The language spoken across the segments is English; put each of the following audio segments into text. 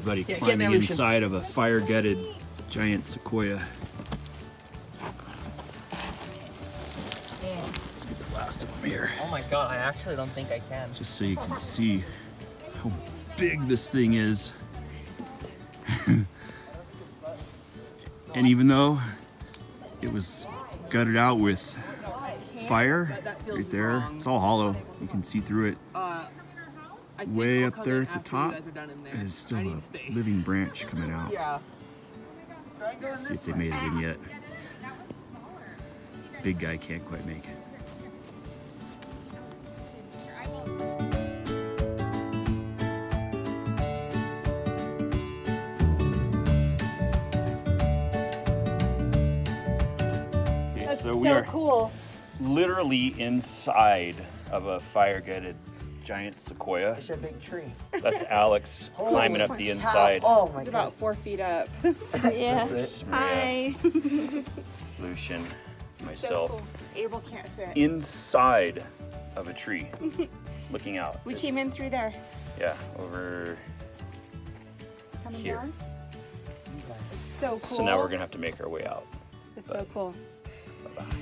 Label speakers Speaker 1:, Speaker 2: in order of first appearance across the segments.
Speaker 1: everybody climbing inside of a fire-gutted giant sequoia. Let's get the last of them here.
Speaker 2: Oh my god, I actually don't think I can.
Speaker 1: Just so you can see how big this thing is. And even though it was gutted out with fire right there, it's all hollow. You can see through it. Way up there at the top is still a living branch coming out. Let's see if they made it in yet. Big guy can't quite make it. Okay, so we are
Speaker 3: cool.
Speaker 1: Literally inside of a fire-gutted giant sequoia.
Speaker 2: It's a big tree.
Speaker 1: That's Alex climbing up the inside.
Speaker 2: Oh my god.
Speaker 3: It's about 4 feet up.
Speaker 4: Yeah.
Speaker 1: That's
Speaker 3: Hi.
Speaker 1: Lucian,
Speaker 3: So
Speaker 1: myself,
Speaker 3: cool. Abel can't fit.
Speaker 1: inside of a tree, looking out.
Speaker 3: We came in through there.
Speaker 1: Yeah, over
Speaker 3: Coming
Speaker 1: here.
Speaker 3: down. It's so cool.
Speaker 1: So now we're gonna have to make our way out.
Speaker 3: It's so cool.
Speaker 1: Bye-bye.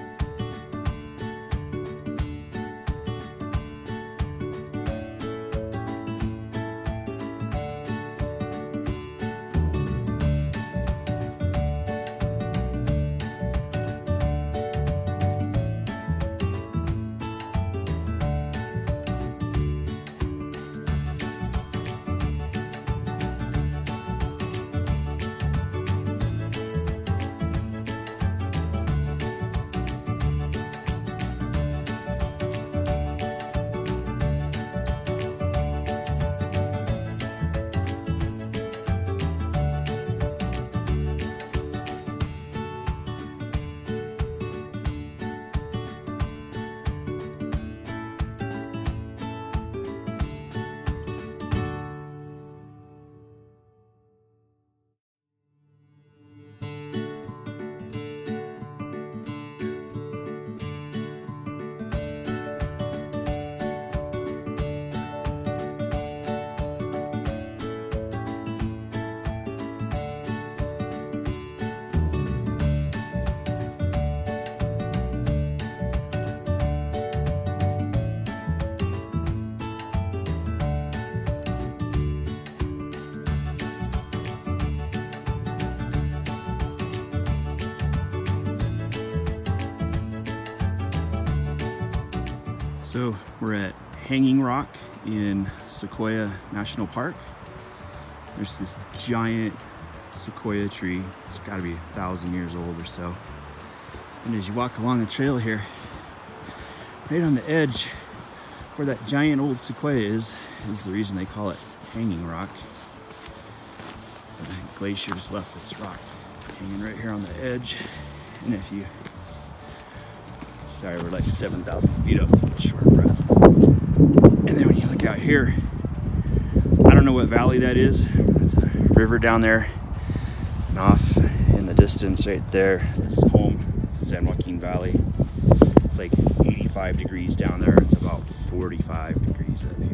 Speaker 1: So we're at Hanging Rock in Sequoia National Park. There's this giant sequoia tree. It's gotta be 1,000 years old or so. And as you walk along the trail here, right on the edge where that giant old sequoia is the reason they call it Hanging Rock. The glaciers left this rock hanging right here on the edge. And if you, sorry, we're like 7,000 feet up, so I'm short of breath. And then when you look out here, I don't know what valley that is. It's a river down there. And off in the distance right there, it's home. It's the San Joaquin Valley. It's like 85 degrees down there. It's about 45 degrees up here.